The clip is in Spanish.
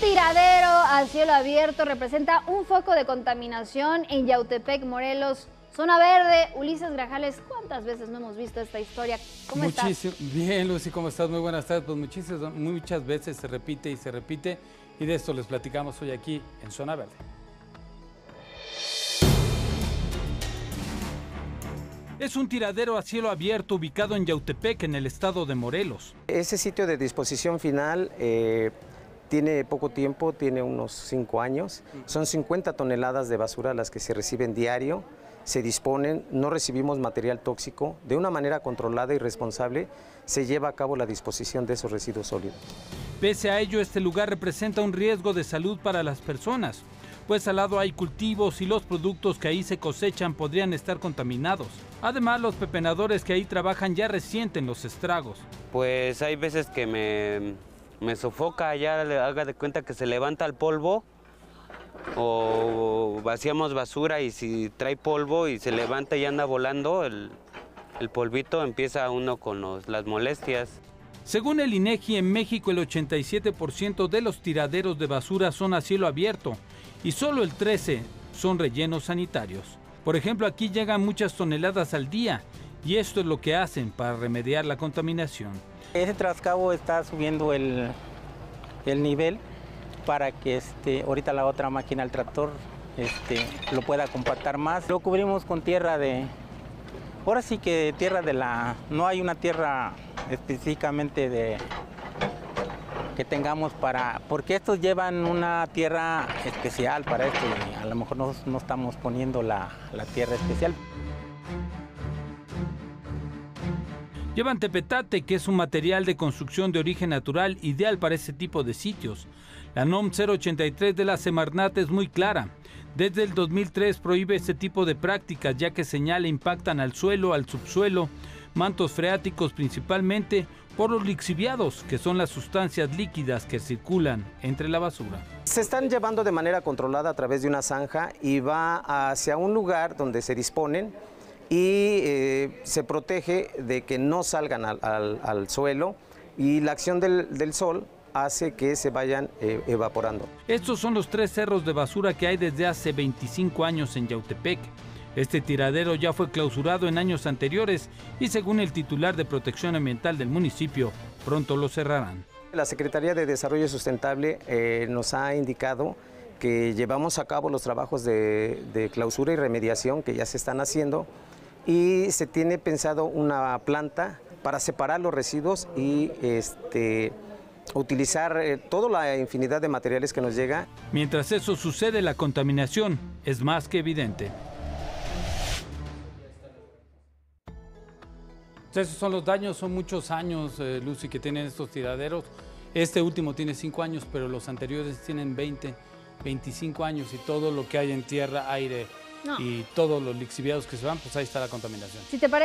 tiradero a cielo abierto representa un foco de contaminación en Yautepec, Morelos. Zona verde. Ulises Grajales, ¿cuántas veces no hemos visto esta historia? ¿Cómo estás? Bien, Lucy, ¿cómo estás? Muy buenas tardes. Pues muchas veces se repite y de esto les platicamos hoy aquí en Zona Verde. Es un tiradero a cielo abierto ubicado en Yautepec, en el estado de Morelos. Ese sitio de disposición final tiene poco tiempo, tiene unos 5 años. Son 50 toneladas de basura las que se reciben diario, se disponen, no recibimos material tóxico. De una manera controlada y responsable se lleva a cabo la disposición de esos residuos sólidos. Pese a ello, este lugar representa un riesgo de salud para las personas, pues al lado hay cultivos y los productos que ahí se cosechan podrían estar contaminados. Además, los pepenadores que ahí trabajan ya resienten los estragos. Pues hay veces que me sofoca, ya haga de cuenta que se levanta el polvo o vaciamos basura y si trae polvo y se levanta y anda volando el polvito, empieza uno con las molestias. Según el INEGI, en México el 87% de los tiraderos de basura son a cielo abierto y solo el 13% son rellenos sanitarios. Por ejemplo, aquí llegan muchas toneladas al día y esto es lo que hacen para remediar la contaminación. Ese trascabo está subiendo el nivel para que ahorita la otra máquina, el tractor, lo pueda compactar más. Lo cubrimos con tierra ahora sí que tierra no hay una tierra específicamente que tengamos porque estos llevan una tierra especial para esto y a lo mejor no estamos poniendo la tierra especial. Llevan tepetate, que es un material de construcción de origen natural ideal para ese tipo de sitios. La NOM 083 de la Semarnat es muy clara. Desde el 2003 prohíbe este tipo de prácticas, ya que señala impactan al suelo, al subsuelo, mantos freáticos principalmente por los lixiviados, que son las sustancias líquidas que circulan entre la basura. Se están llevando de manera controlada a través de una zanja y va hacia un lugar donde se disponen y se protege de que no salgan al suelo y la acción del sol hace que se vayan evaporando. Estos son los 3 cerros de basura que hay desde hace 25 años en Yautepec. Este tiradero ya fue clausurado en años anteriores y según el titular de Protección Ambiental del municipio, pronto lo cerrarán. La Secretaría de Desarrollo Sustentable nos ha indicado que llevamos a cabo los trabajos de clausura y remediación que ya se están haciendo y se tiene pensado una planta para separar los residuos y utilizar toda la infinidad de materiales que nos llega. Mientras eso sucede, la contaminación es más que evidente. Esos son los daños, son muchos años, Lucy, que tienen estos tiraderos. Este último tiene 5 años, pero los anteriores tienen 20, 25 años y todo lo que hay en tierra, aire y todos los lixiviados que se van, pues ahí está la contaminación. Si te parece